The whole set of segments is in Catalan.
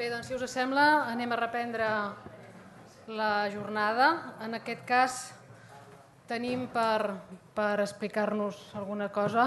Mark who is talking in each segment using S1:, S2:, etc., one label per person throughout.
S1: Bé, doncs, si us sembla, anem a reprendre la jornada. En aquest cas tenim per explicar-nos alguna cosa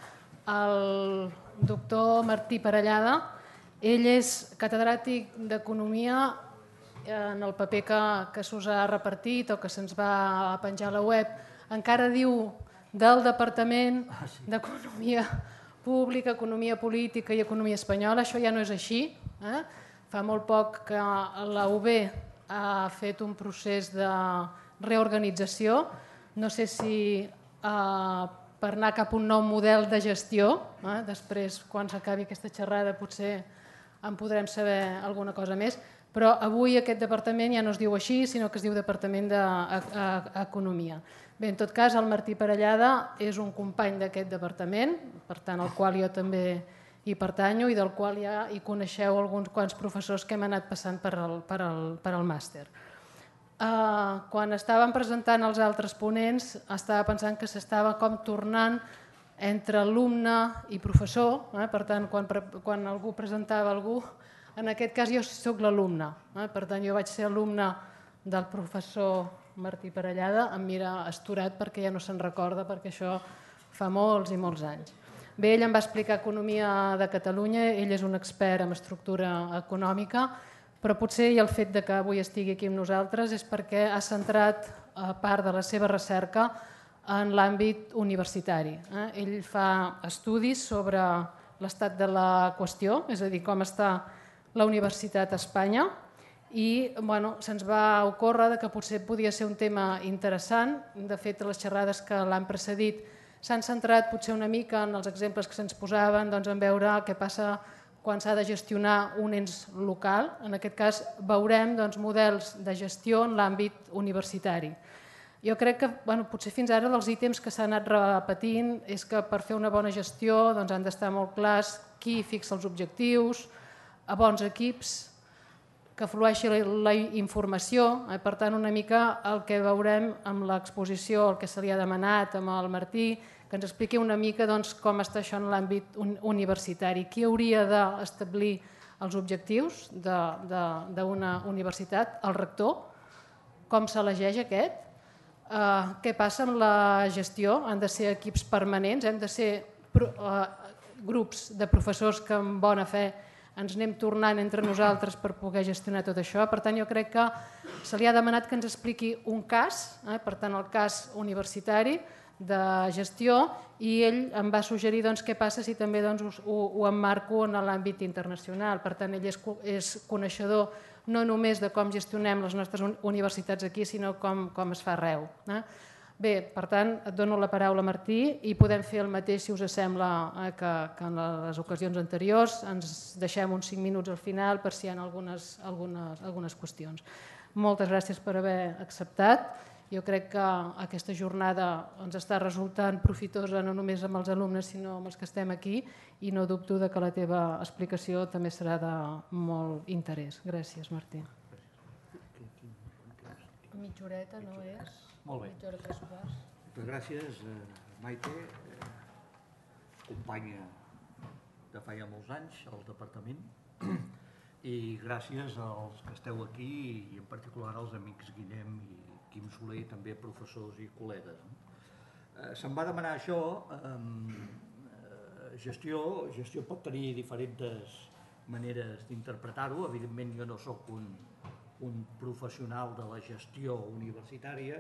S1: el doctor Martí Parellada. Ell és catedràtic d'Economia en el paper que s'us ha repartit o que se'ns va penjar a la web. Encara diu del Departament d'Economia Pública, Economia Política i Economia Espanyola. Això ja no és així. Fa molt poc que la UB ha fet un procés de reorganització. No sé si per anar cap a un nou model de gestió, després, quan s'acabi aquesta xerrada, potser en podrem saber alguna cosa més, però avui aquest departament ja no es diu així, sinó que es diu Departament d'Economia. Bé, en tot cas, el Martí Parellada és un company d'aquest departament, per tant, al qual jo també hi pertanyo i del qual ja hi coneixeu alguns quants professors que hem anat passant per al màster. Quan estàvem presentant els altres ponents, estava pensant que s'estava com tornant entre alumne i professor. Per tant, quan algú presentava algú, en aquest cas jo soc l'alumne. Per tant, jo vaig ser alumne del professor Martí Parellada. Em mira astorat perquè ja no se'n recorda, perquè això fa molts i molts anys. Bé, ell em va explicar Economia de Catalunya, ell és un expert en estructura econòmica, però potser el fet de que avui estigui aquí amb nosaltres és perquè ha centrat part de la seva recerca en l'àmbit universitari. Ell fa estudis sobre l'estat de la qüestió, és a dir, com està la universitat a Espanya, i se'ns va ocórrer que potser podia ser un tema interessant. De fet, les xerrades que l'han precedit s'han centrat potser una mica en els exemples que se'ns posaven, en veure què passa quan s'ha de gestionar un ens local. En aquest cas veurem models de gestió en l'àmbit universitari. Jo crec que potser fins ara dels ítems que s'han anat repetint és que per fer una bona gestió han d'estar molt clars qui fixa els objectius, a bons equips, que flueixi la informació. Per tant, una mica el que veurem amb l'exposició, el que se li ha demanat amb el Martí, que ens expliqui una mica com està això en l'àmbit universitari. Qui hauria d'establir els objectius d'una universitat? El rector? Com s'elegeix aquest? Què passa amb la gestió? Han de ser equips permanents? Hem de ser grups de professors que amb bona fe ens anem tornant entre nosaltres per poder gestionar tot això? Per tant, jo crec que se li ha demanat que ens expliqui un cas, per tant, el cas universitari de gestió, i ell em va suggerir què passa si també ho emmarco en l'àmbit internacional. Per tant, ell és coneixedor no només de com gestionem les nostres universitats aquí, sinó com es fa arreu. Bé, per tant, et dono la paraula, Martí, i podem fer el mateix, si us sembla, que en les ocasions anteriors. Ens deixem uns 5 minuts al final per si hi ha algunes qüestions. Moltes gràcies per haver acceptat. Jo crec que aquesta jornada ens està resultant profitosa no només amb els alumnes, sinó amb els que estem aquí, i no dubto que la teva explicació també serà de molt interès. Gràcies, Martí. Mitja horeta, no és?
S2: Molt bé.
S1: Mitja hora, 3 quarts.
S2: Moltes gràcies, Maite, companya de fa ja molts anys al departament, i gràcies als que esteu aquí i en particular als amics Guillem i Quim Soler, també professors i col·legues. Se'm va demanar això. Gestió pot tenir diferents maneres d'interpretar-ho. Evidentment, jo no soc un professional de la gestió universitària,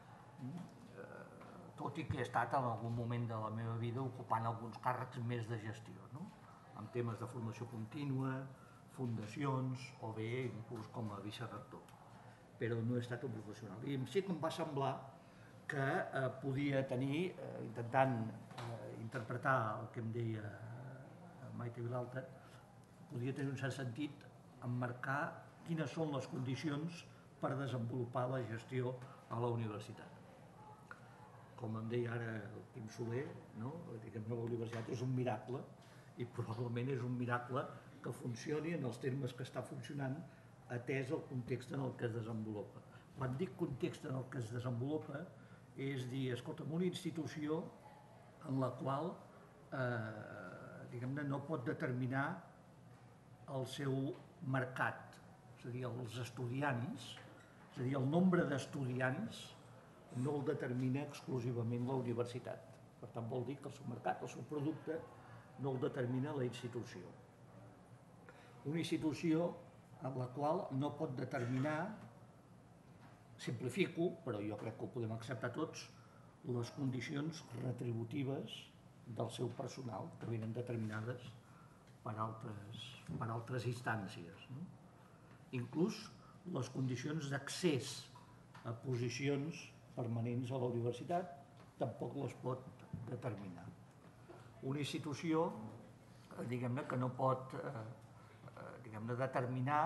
S2: tot i que he estat en algun moment de la meva vida ocupant alguns càrrecs més de gestió, en temes de formació contínua, fundacions o bé inclús com a vicerector, però no he estat un professional. I sí que em va semblar que podia tenir, intentant interpretar el que em deia Maite Vilalta, podia tenir un cert sentit emmarcar quines són les condicions per desenvolupar la gestió a la universitat. Com em deia ara el Quim Soler, la universitat és un miracle, i probablement és un miracle que funcioni en els termes que està funcionant, atès el context en el que es desenvolupa. Quan dic context en el que es desenvolupa, és dir, escolta'm, una institució en la qual no pot determinar el seu mercat, és a dir, els estudiants, és a dir, el nombre d'estudiants no el determina exclusivament la universitat. Per tant, vol dir que el seu mercat, el seu producte, no el determina la institució. Una institució en la qual no pot determinar, simplifico, però jo crec que ho podem acceptar tots, les condicions retributives del seu personal, que venen determinades per altres instàncies. Inclús les condicions d'accés a posicions permanents a la universitat tampoc les pot determinar. Una institució, diguem-ne, que no pot determinar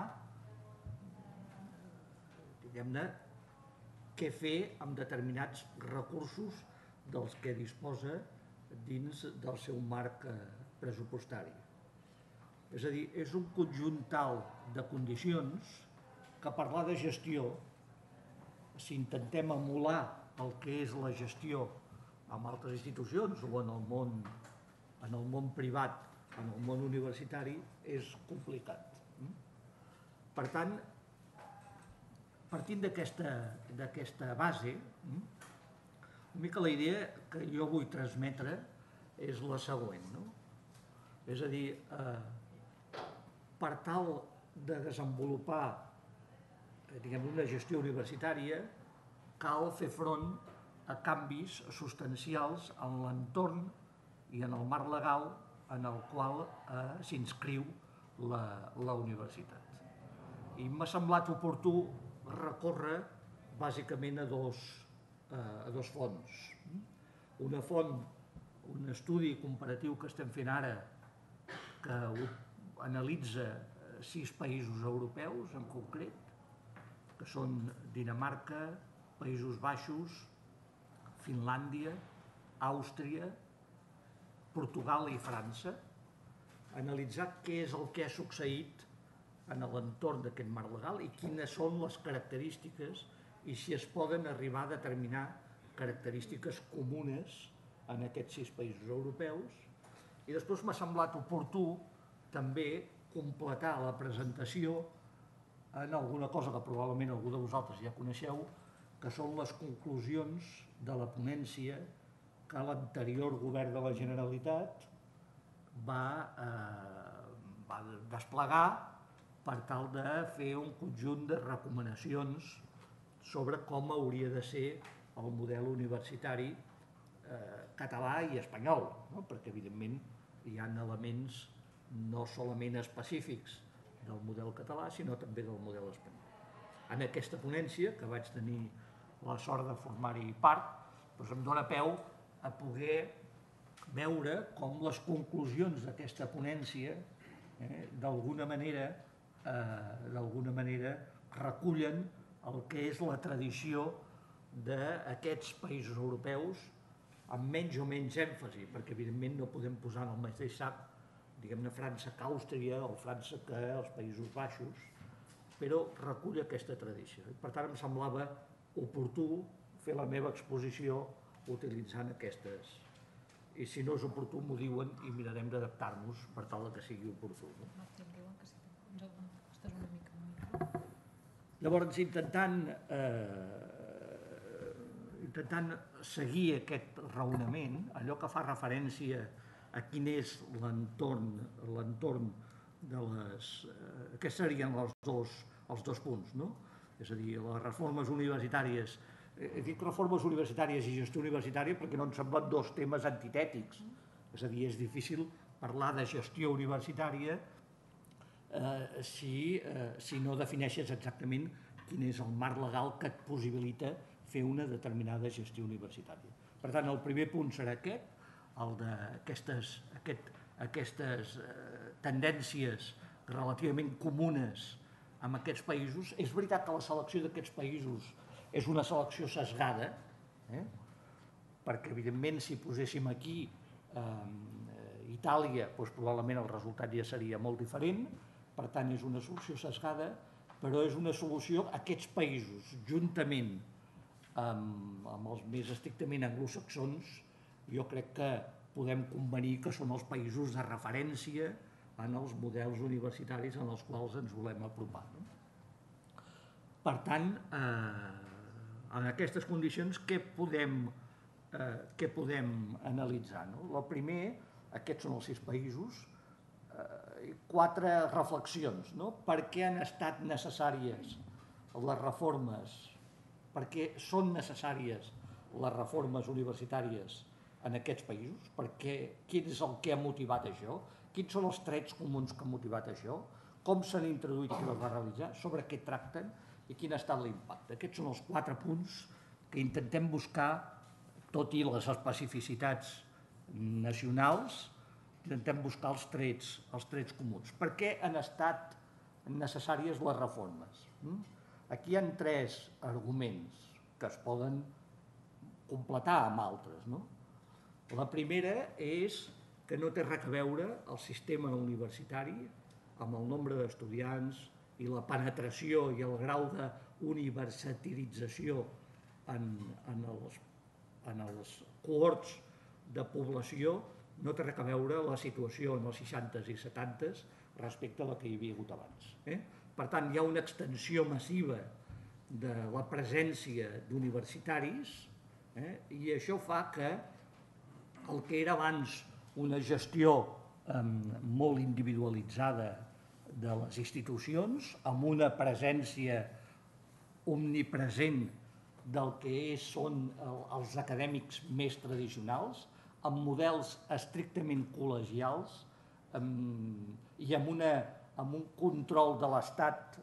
S2: què fer amb determinats recursos dels que disposa dins del seu marc pressupostari. És a dir, és un conjunt tal de condicions que parlar de gestió, si intentem emular el que és la gestió en altres institucions o en el món privat, en el món universitari, és complicat. Per tant, partint d'aquesta base, una mica la idea que jo vull transmetre és la següent. És a dir, per tal de desenvolupar una gestió universitària, cal fer front a canvis substancials en l'entorn i en el marc legal en el qual s'inscriu la universitat. I m'ha semblat oportú recórrer bàsicament a dos fonts. Una font, un estudi comparatiu que estem fent ara, que analitza 6 països europeus en concret, que són Dinamarca, Països Baixos, Finlàndia, Àustria, Portugal i França, analitzar què és el que ha succeït en l'entorn d'aquest marc legal i quines són les característiques i si es poden arribar a determinar característiques comunes en aquests 6 països europeus. I després m'ha semblat oportú també completar la presentació en alguna cosa que probablement algú de vosaltres ja coneixeu, que són les conclusions de la ponència que l'anterior govern de la Generalitat va desplegar per tal de fer un conjunt de recomanacions sobre com hauria de ser el model universitari català i espanyol, perquè evidentment hi ha elements no solament específics del model català, sinó també del model espanyol. En aquesta ponència, que vaig tenir la sort de formar-hi part, doncs em dóna peu a poder veure com les conclusions d'aquesta ponència d'alguna manera recullen el que és la tradició d'aquests països europeus amb menys o menys èmfasi, perquè evidentment no podem posar en el mateix sac, diguem-ne, França que Àustria o França que els Països Baixos, però recull aquesta tradició. Per tant, em semblava oportú fer la meva exposició utilitzant aquestes. I si no és oportú, m'ho diuen i mirarem d'adaptar-nos per tal que sigui oportú. Llavors, intentant seguir aquest raonament, allò que fa referència a quin és l'entorn de les... Aquests serien els dos punts, no? És a dir, les reformes universitàries... He dit reformes universitàries i gestió universitària perquè no em semblen dos temes antitètics. És a dir, és difícil parlar de gestió universitària si no defineixes exactament quin és el marc legal que et possibilita fer una determinada gestió universitària. Per tant, el primer punt serà aquest, el d'aquestes tendències relativament comunes en aquests països. És veritat que la selecció d'aquests països és una selecció sesgada, perquè evidentment si poséssim aquí Itàlia, doncs probablement el resultat ja seria molt diferent, per tant és una solució sesgada, però és una solució a aquests països, juntament amb els més estrictament anglosaxons, jo crec que podem convenir que són els països de referència en els models universitaris en els quals ens volem apropar. Per tant, en aquestes condicions, què podem analitzar? El primer, aquests són els 6 països, 4 reflexions. Per què han estat necessàries les reformes, per què són necessàries les reformes universitàries en aquests països, quin és el que ha motivat això, quins són els trets comuns que han motivat això, com s'han introduït i qui les va realitzar, sobre què tracten i quin ha estat l'impacte. Aquests són els 4 punts que intentem buscar, tot i les especificitats nacionals, intentem buscar els trets comuns. Per què han estat necessàries les reformes? Aquí hi ha 3 arguments que es poden completar amb altres. La primera és que no té res a veure el sistema universitari amb el nombre d'estudiants i la penetració i el grau d'universitarització en els cohorts de població, no té res a veure la situació en els 60s i 70s respecte a la que hi havia hagut abans. Per tant, hi ha una extensió massiva de la presència d'universitaris i això fa que el que era abans una gestió molt individualitzada de les institucions, amb una presència omnipresent del que són els acadèmics més tradicionals, amb models estrictament col·legials i amb un control de l'Estat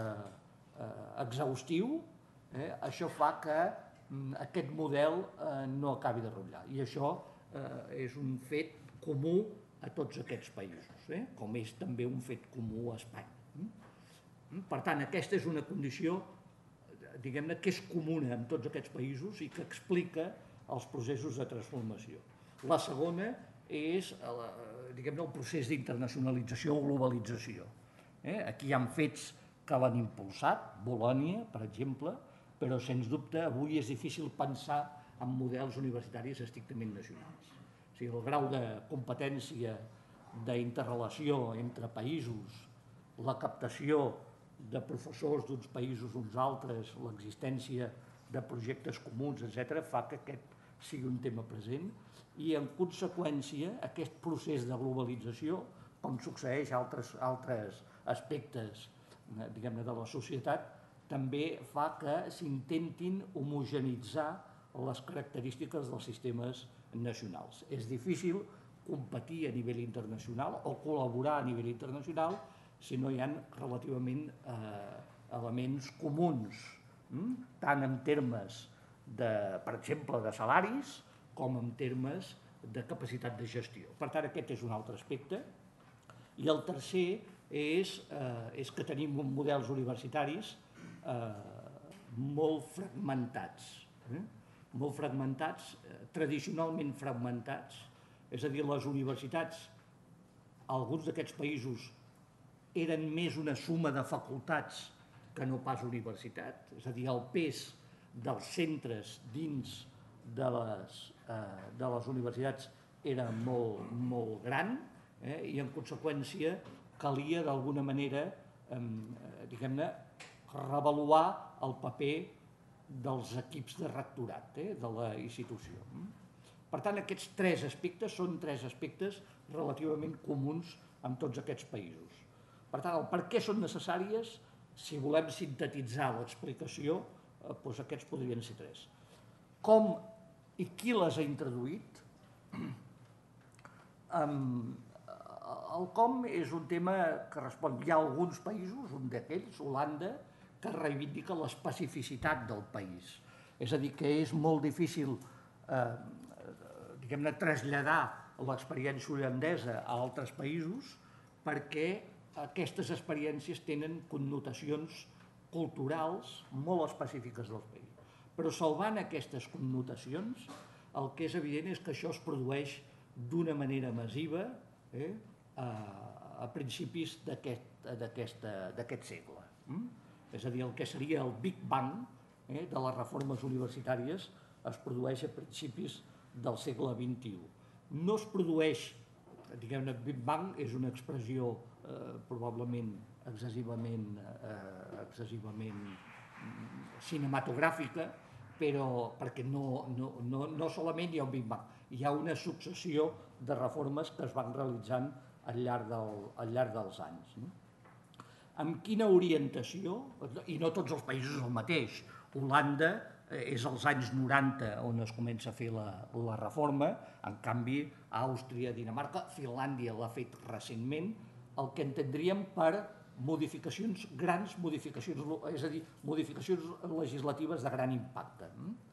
S2: exhaustiu, això fa que aquest model no acabi de rotllar. I això és un fet comú a tots aquests països, com és també un fet comú a Espanya. Per tant, aquesta és una condició, diguem-ne, que és comuna en tots aquests països i que explica els processos de transformació. La segona és, diguem-ne, el procés d'internacionalització o globalització. Aquí hi ha fets que l'han impulsat, Bolònia, per exemple, però, sens dubte, avui és difícil pensar en models universitaris estrictament nacionals. O sigui, el grau de competència, d'interrelació entre països, la captació de professors d'uns països uns altres, l'existència de projectes comuns, etc., fa que aquest sigui un tema present i, en conseqüència, aquest procés de globalització, com succeeix a altres aspectes, diguem-ne, de la societat, també fa que s'intentin homogeneïtzar les característiques dels sistemes nacionals. És difícil competir a nivell internacional o col·laborar a nivell internacional si no hi ha relativament elements comuns, tant en termes, per exemple, de salaris, com en termes de capacitat de gestió. Per tant, aquest és un altre aspecte. I el tercer és que tenim models universitaris molt fragmentats, tradicionalment fragmentats, és a dir, les universitats, alguns d'aquests països, eren més una suma de facultats que no pas universitat, és a dir, el pes dels centres dins de les universitats era molt gran i, en conseqüència, calia d'alguna manera, diguem-ne, reavaluar el paper dels equips de rectorat de la institució. Per tant, aquests 3 aspectes són 3 aspectes relativament comuns en tots aquests països. Per tant, el per què són necessàries, si volem sintetitzar l'explicació, doncs aquests podrien ser 3. Com i qui les ha introduït? El com és un tema que respon. Hi ha alguns països, un d'aquells, Holanda, que reivindica l'especificitat del país. És a dir, que és molt difícil diguem-ne, traslladar l'experiència holandesa a altres països perquè aquestes experiències tenen connotacions culturals molt específiques dels països. Però salvant aquestes connotacions, el que és evident és que això es produeix d'una manera massiva a principis d'aquest segle. És a dir, el que seria el Big Bang de les reformes universitàries es produeix a principis del segle XXI. No es produeix diguem-ne, Big Bang és una expressió probablement excessivament cinematogràfica, però perquè no solament hi ha un Big Bang, hi ha una successió de reformes que es van realitzant al llarg dels anys. Amb quina orientació, i no tots els països el mateix, Holanda és als anys 90 on es comença a fer la reforma, en canvi Àustria, Dinamarca, Finlàndia l'ha fet recentment, el que entendríem per modificacions, grans modificacions, és a dir, modificacions legislatives de gran impacte.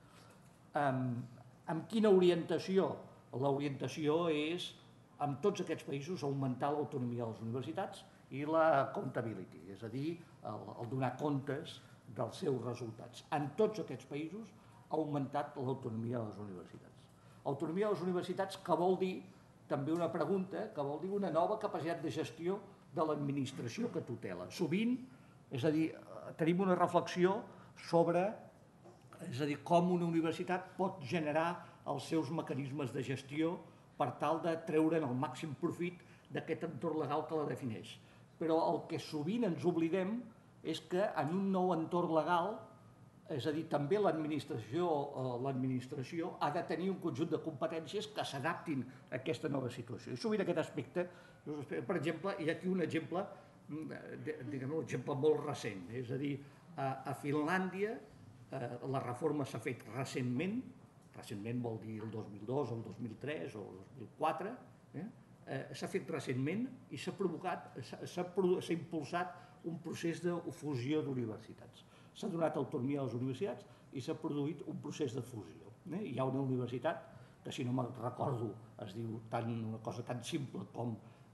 S2: Amb quina orientació? L'orientació és, en tots aquests països, augmentar l'autonomia de les universitats i la accountability, és a dir, el donar comptes dels seus resultats. En tots aquests països ha augmentat l'autonomia de les universitats. Autonomia de les universitats que vol dir també una pregunta, que vol dir una nova capacitat de gestió de l'administració que tutela. Sovint, és a dir, tenim una reflexió sobre, és a dir, com una universitat pot generar els seus mecanismes de gestió per tal de treure'n el màxim profit d'aquest entorn legal que la defineix. Però el que sovint ens oblidem és que en un nou entorn legal, és a dir, també l'administració ha de tenir un conjunt de competències que s'adaptin a aquesta nova situació. I sovint aquest aspecte, per exemple, hi ha aquí un exemple, diguem-ne, un exemple molt recent, és a dir, a Finlàndia la reforma s'ha fet recentment vol dir el 2002, el 2003 o el 2004, s'ha fet recentment i s'ha impulsat un procés de fusió d'universitats. S'ha donat autonomia a les universitats i s'ha produït un procés de fusió. Hi ha una universitat que, si no me'n recordo, es diu una cosa tan simple com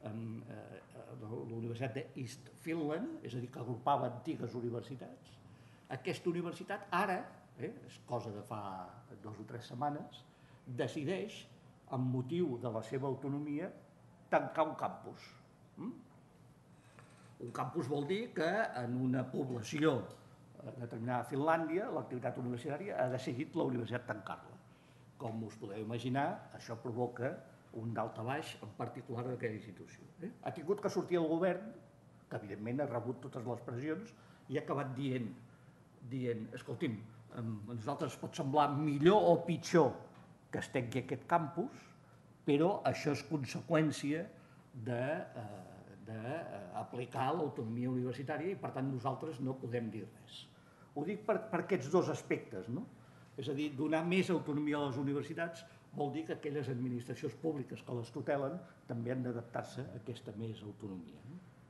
S2: la Universitat d'East Finland, és a dir, que agrupava antigues universitats. Aquesta universitat ara, és cosa de fa 2 o 3 setmanes, decideix, amb motiu de la seva autonomia, tancar un campus. Un campus vol dir que en una població determinada a Finlàndia, l'activitat universitària ha decidit la universitat tancar-la. Com us podeu imaginar, això provoca un daltabaix, en particular d'aquella institució. Ha tingut que sortir el govern, que evidentment ha rebut totes les pressions, i ha acabat dient, escolti'm, a nosaltres pot semblar millor o pitjor que es tanqui aquest campus, però això és conseqüència d'aplicar l'autonomia universitària i, per tant, nosaltres no podem dir res. Ho dic per aquests dos aspectes, no? És a dir, donar més autonomia a les universitats vol dir que aquelles administracions públiques que les tutelen també han d'adaptar-se a aquesta més autonomia.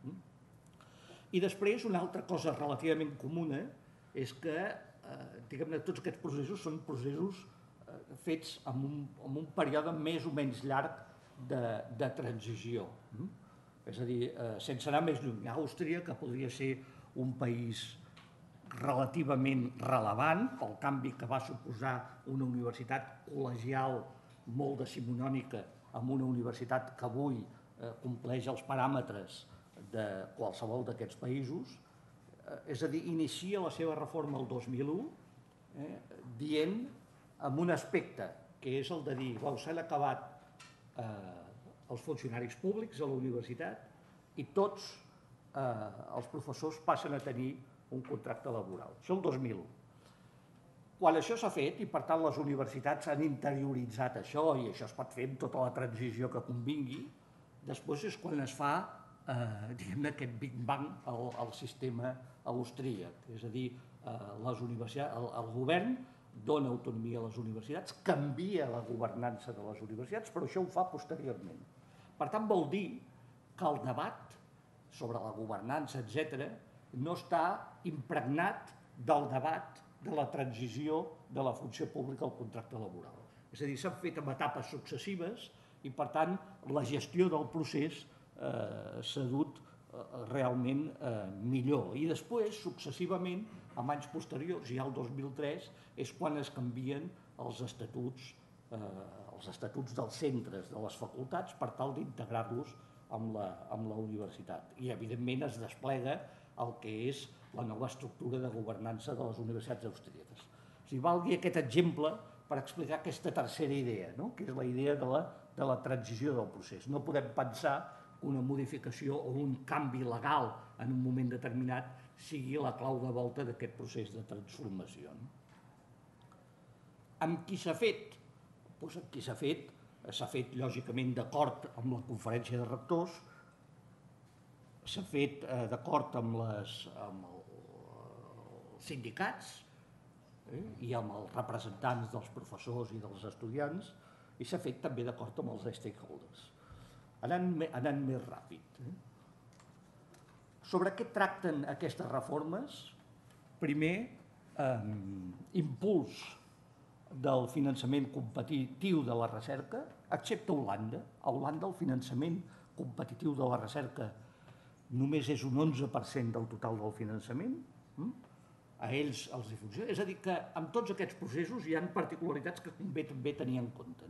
S2: I després, una altra cosa relativament comuna és que, diguem-ne, tots aquests processos són processos fets en un període més o menys llarg de transició. És a dir, sense anar més lluny, Àustria, que podria ser un país relativament rellevant pel canvi que va suposar una universitat col·legial molt decimonònica amb una universitat que avui compleix els paràmetres de qualsevol d'aquests països, és a dir, inicia la seva reforma el 2001 dient amb un aspecte que és el de dir, s'han acabat els funcionaris públics a la universitat i tots els professors passen a tenir un contracte laboral. Això el 2001. Quan això s'ha fet, i per tant les universitats han interioritzat això, i això es pot fer amb tota la transició que convingui, després és quan es fa aquest Big Bang al sistema austríac. És a dir, el govern dona autonomia a les universitats, canvia la governança de les universitats, però això ho fa posteriorment. Per tant, vol dir que el debat sobre la governança, etc., no està impregnat del debat de la transició de la funció pública al contracte laboral. És a dir, s'han fet en etapes successives i, per tant, la gestió del procés s'ha dut realment millor. I després, successivament, en anys posteriors, ja el 2003, és quan es canvien els estatuts dels centres, de les facultats, per tal d'integrar-los amb la universitat. I, evidentment, es desplega el que és la nova estructura de governança de les universitats austríaques. O sigui, valgui aquest exemple per explicar aquesta tercera idea, que és la idea de de la transició del procés. No podem pensar que una modificació o un canvi legal en un moment determinat sigui la clau de volta d'aquest procés de transformació. Amb qui s'ha fet? Doncs amb qui s'ha fet lògicament d'acord amb la conferència de rectors, s'ha fet d'acord amb els sindicats i amb els representants dels professors i dels estudiants, i s'ha fet també d'acord amb els stakeholders. Anant més ràpid. Sobre què tracten aquestes reformes? Primer, impuls del finançament competitiu de la recerca, excepte Holanda. A Holanda el finançament competitiu de la recerca només és un 11% del total del finançament. A ells els funciona. És a dir, que en tots aquests processos hi ha particularitats que convé també tenir en compte.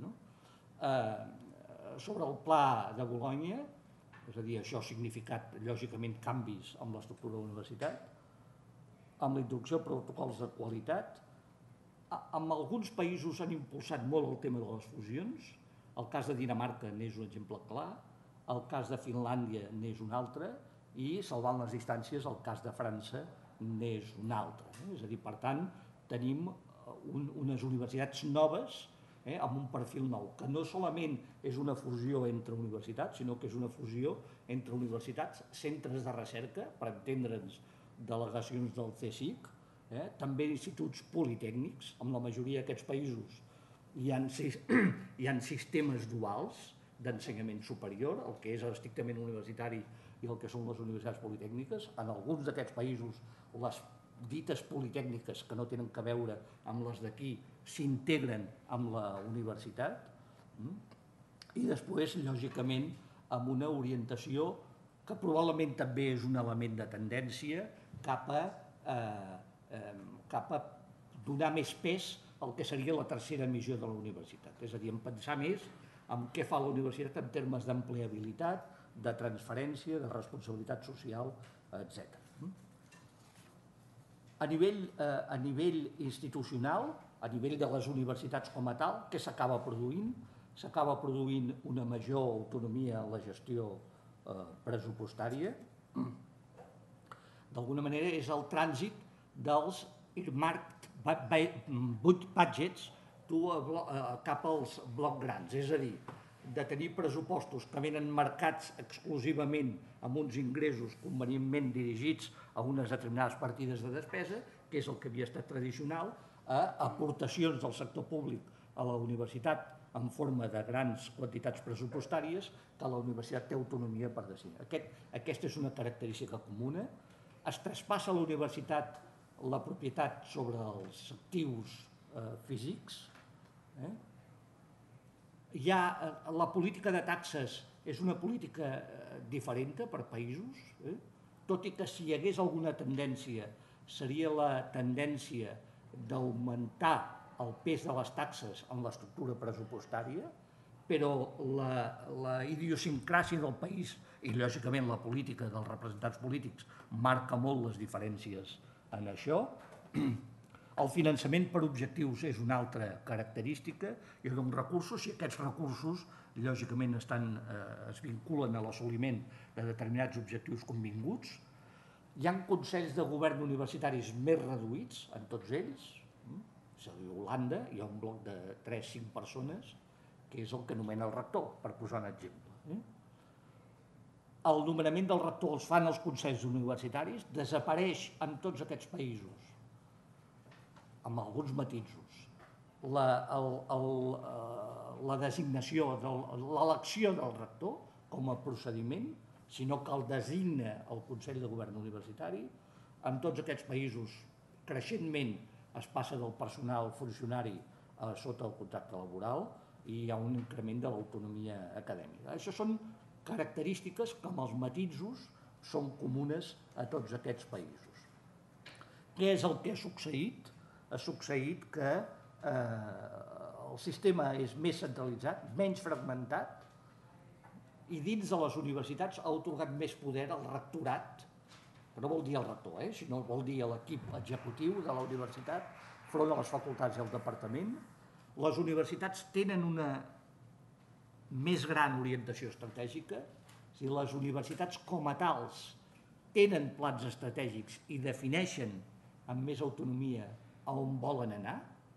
S2: Sobre el pla de Bologna, és a dir, això ha significat lògicament canvis en l'estructura de la universitat, amb la introducció de protocols de qualitat. En alguns països han impulsat molt el tema de les fusions. El cas de Dinamarca n'és un exemple clar, el cas de Finlàndia n'és un altre, i salvant les distàncies el cas de França n'és un altre. És a dir, per tant, tenim unes universitats noves amb un perfil nou, que no solament és una fusió entre universitats, sinó que és una fusió entre universitats, centres de recerca, per entendre'ns delegacions del CSIC, també instituts politècnics. En la majoria d'aquests països hi ha sistemes duals d'ensenyament superior, el que és estrictament universitari i el que són les universitats politècniques. En alguns d'aquests països les dites politècniques, que no tenen a veure amb les d'aquí, s'integren amb la universitat, i després, lògicament, amb una orientació que probablement també és un element de tendència cap a donar més pes al que seria la tercera missió de la universitat, és a dir, en pensar més en què fa la universitat en termes d'empleabilitat, de transferència, de responsabilitat social, etc. A nivell institucional, a nivell de les universitats com a tal, què s'acaba produint? S'acaba produint una major autonomia en la gestió pressupostària. D'alguna manera és el trànsit dels earmarked budgets cap als blocs grans, és a dir, de tenir pressupostos que venen marcats exclusivament amb uns ingressos convenientment dirigits a unes determinades partides de despesa, que és el que havia estat tradicional, a aportacions del sector públic a la universitat en forma de grans quantitats pressupostàries que la universitat té autonomia per decidir. Aquesta és una característica comuna. Es traspassa a la universitat la propietat sobre els actius físics. La política de taxes és una política diferent per països, tot i que si hi hagués alguna tendència seria la tendència d'augmentar el pes de les taxes en l'estructura pressupostària, però la idiosincràsia del país i, lògicament, la política dels representants polítics marca molt les diferències en això. El finançament per objectius és una altra característica, i uns recursos, i aquests recursos, lògicament, es vinculen a l'assoliment de determinats objectius convinguts. Hi ha consells de govern universitaris més reduïts, en tots ells. És a dir, a Holanda hi ha un bloc de 3-5 persones, que és el que anomena el rector, per posar un exemple. El nomenament del rector els fan els consells universitaris, desapareix en tots aquests països, amb alguns matisos, la designació, l'elecció del rector com a procediment, sinó que el designa el Consell de Govern Universitari. En tots aquests països, creixentment, es passa del personal funcionari sota el contracte laboral i hi ha un increment de l'autonomia acadèmica. Això són característiques que amb els matisos són comunes a tots aquests països. Què és el que ha succeït? Ha succeït que el sistema és més centralitzat, menys fragmentat, i dins de les universitats ha atorgat més poder al rectorat, que no vol dir el rector, sinó vol dir l'equip executiu de la universitat, front a les facultats i al departament. Les universitats tenen una més gran orientació estratègica, si les universitats com a tals tenen plans estratègics i defineixen amb més autonomia a on volen anar,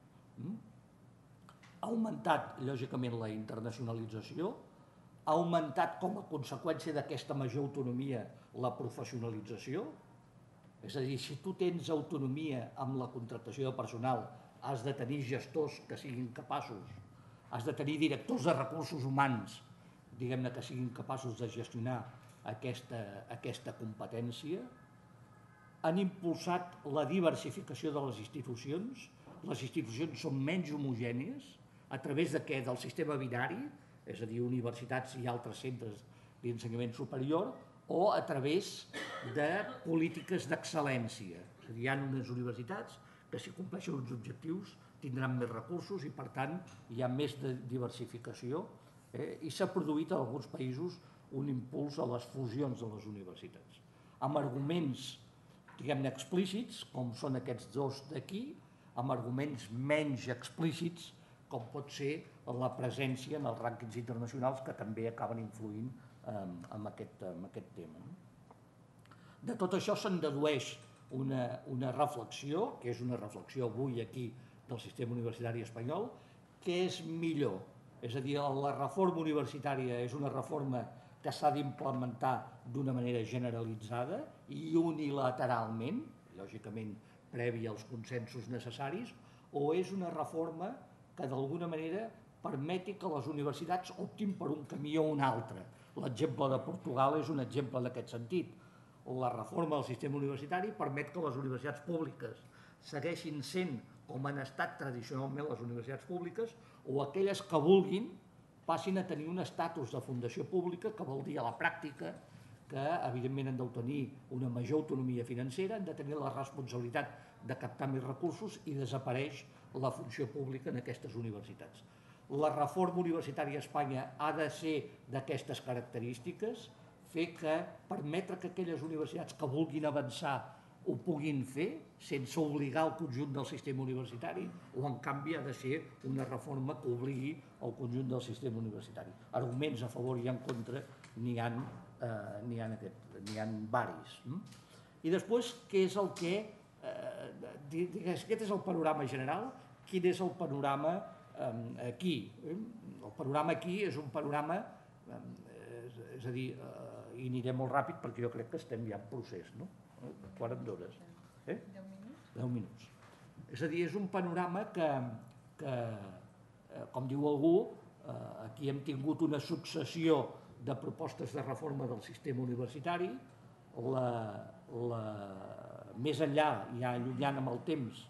S2: ha augmentat, lògicament, la internacionalització, ha augmentat com a conseqüència d'aquesta major autonomia la professionalització, és a dir, si tu tens autonomia amb la contractació de personal, has de tenir gestors que siguin capaços, has de tenir directors de recursos humans, diguem-ne, que siguin capaços de gestionar aquesta competència, han impulsat la diversificació de les institucions són menys homogènies, a través de què? Del sistema binari, és a dir, universitats i altres centres d'ensenyament superior, o a través de polítiques d'excel·lència. És a dir, hi ha unes universitats que si compleixen uns objectius tindran més recursos i, per tant, hi ha més diversificació i s'ha produït en alguns països un impuls a les fusions de les universitats. Amb arguments, diguem-ne, explícits, com són aquests dos d'aquí, amb arguments menys explícits, com pot ser la presència en els rànquings internacionals que també acaben influint en aquest tema. De tot això se'n dedueix una reflexió, que és una reflexió avui aquí del sistema universitari espanyol, que és millor. És a dir, la reforma universitària és una reforma que s'ha d'implementar d'una manera generalitzada i unilateralment, lògicament prèvia als consensos necessaris, o és una reforma que d'alguna manera permeti que les universitats optin per un camí o un altre. L'exemple de Portugal és un exemple d'aquest sentit. La reforma del sistema universitari permet que les universitats públiques segueixin sent com han estat tradicionalment les universitats públiques, o aquelles que vulguin passin a tenir un estatus de fundació pública, que vol dir a la pràctica que evidentment han d'obtenir una major autonomia financera, han de tenir la responsabilitat de captar més recursos i desapareix la funció pública en aquestes universitats. La reforma universitària a Espanya ha de ser d'aquestes característiques, permetre que aquelles universitats que vulguin avançar ho puguin fer sense obligar el conjunt del sistema universitari, o en canvi ha de ser una reforma que obligui el conjunt del sistema universitari. Arguments a favor i en contra n'hi ha varis. I després, què és el que... Aquest és el panorama general. Quin és el panorama aquí? El panorama aquí és un panorama, és a dir, i aniré molt ràpid perquè jo crec que estem ja en procés, no? Quart d'hores. 10 minuts? 10 minuts. És a dir, és un panorama que com diu algú, aquí hem tingut una successió de propostes de reforma del sistema universitari, més enllà, ja allunyant amb el temps,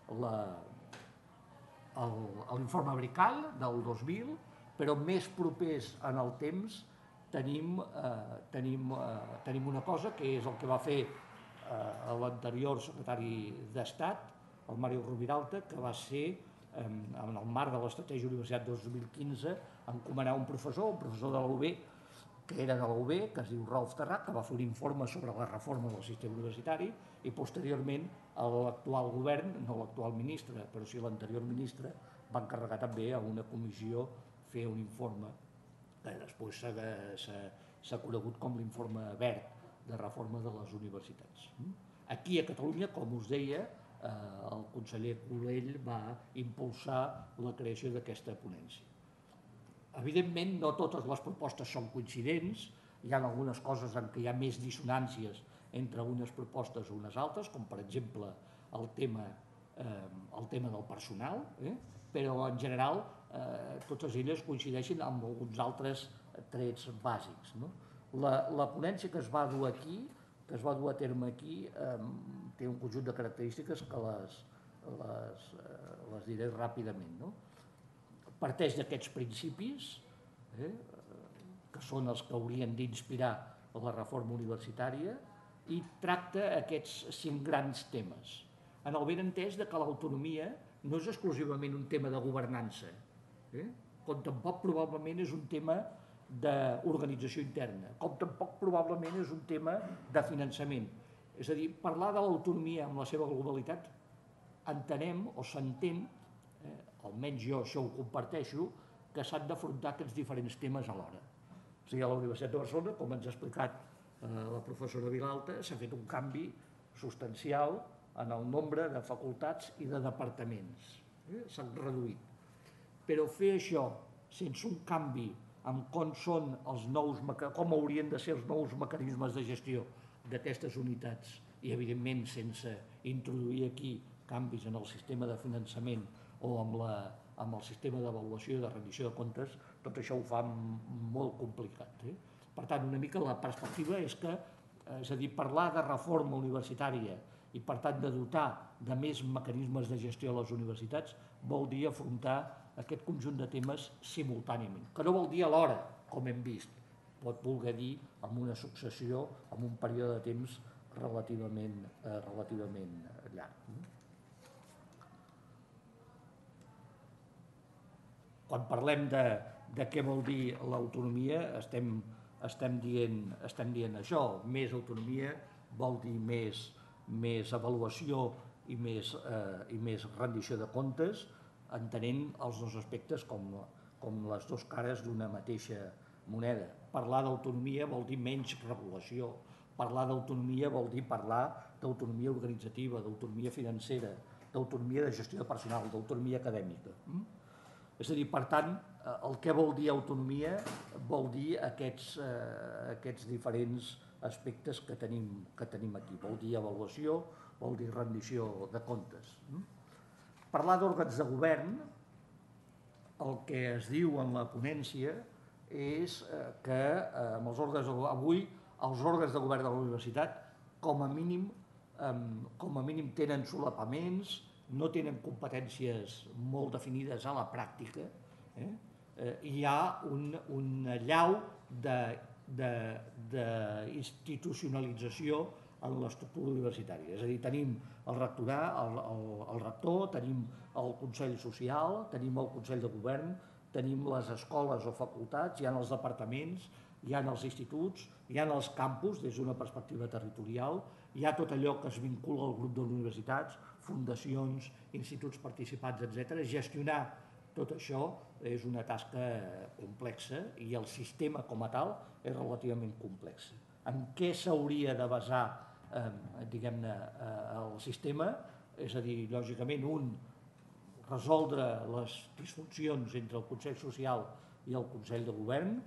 S2: l'informe Brical del 2000, però més propers en el temps tenim una cosa que és el que va fer l'anterior secretari d'Estat, el Mario Rubiralta, que va ser, en el marc de l'Estratègia Universitat 2015, encomanar un professor de la UB, que era de la UB, que es diu Rolf Terrat, que va fer un informe sobre la reforma del sistema universitari, i posteriorment l'actual govern, no l'actual ministre, però sí l'anterior ministre, va encarregar també a una comissió fer un informe que després s'ha conegut com l'informe verd de reforma de les universitats. Aquí a Catalunya, com us deia, el conseller Colell va impulsar la creació d'aquesta ponència. Evidentment, no totes les propostes són coincidents, hi ha algunes coses en què hi ha més dissonàncies entre unes propostes o unes altres, com per exemple el tema del personal, però en general totes elles coincideixen amb alguns altres trets bàsics. La ponència que es va dur a terme aquí, té un conjunt de característiques que les diré ràpidament. Parteix d'aquests principis, que són els que haurien d'inspirar la reforma universitària, i tracta aquests 5 grans temes, en el benentès que l'autonomia no és exclusivament un tema de governança, com tampoc probablement és un tema d'organització interna, com tampoc probablement és un tema de finançament. És a dir, parlar de l'autonomia en la seva globalitat entenem o s'entén, almenys jo això ho comparteixo, que s'han d'afrontar aquests diferents temes alhora. O sigui, a la Universitat de Barcelona, com ens ha explicat la professora Vilalta, s'ha fet un canvi substancial en el nombre de facultats i de departaments. S'han reduït. Però fer això sense un canvi en com haurien de ser els nous mecanismes de gestió d'aquestes unitats i, evidentment, sense introduir aquí canvis en el sistema de finançament o amb el sistema d'avaluació i de rendició de comptes, tot això ho fa molt complicat. Per tant, una mica la perspectiva és que, és a dir, parlar de reforma universitària i, per tant, de dotar de més mecanismes de gestió a les universitats vol dir afrontar aquest conjunt de temes simultàniament, que no vol dir alhora, com hem vist, pot voler dir amb una successió, amb un període de temps relativament llarg. Quan parlem de què vol dir l'autonomia, estem dient això, més autonomia vol dir més avaluació i més rendició de comptes, entenent els dos aspectes com les dues cares d'una mateixa moneda. Parlar d'autonomia vol dir menys regulació, parlar d'autonomia vol dir parlar d'autonomia organitzativa, d'autonomia financera, d'autonomia de gestió de personal, d'autonomia acadèmica. És a dir, per tant, el que vol dir autonomia vol dir aquests diferents aspectes que tenim aquí. Vol dir avaluació, vol dir rendició de comptes. Parlar d'òrgans de govern, el que es diu en la ponència és que avui els òrgans de govern de la universitat com a mínim tenen solapaments, no tenen competències molt definides a la pràctica, hi ha una llau d'institucionalització en l'estructura universitària. És a dir, tenim el rector, tenim el Consell Social, tenim el Consell de Govern, tenim les escoles o facultats, hi ha els departaments, hi ha els instituts, hi ha els campus des d'una perspectiva territorial, hi ha tot allò que es vincula al grup d'universitats, fundacions, instituts participats, etc. Gestionar tot això és una tasca complexa i el sistema com a tal és relativament complex. En què s'hauria de basar diguem-ne, el sistema? És a dir, lògicament, resoldre les disfuncions entre el Consell Social i el Consell de Govern,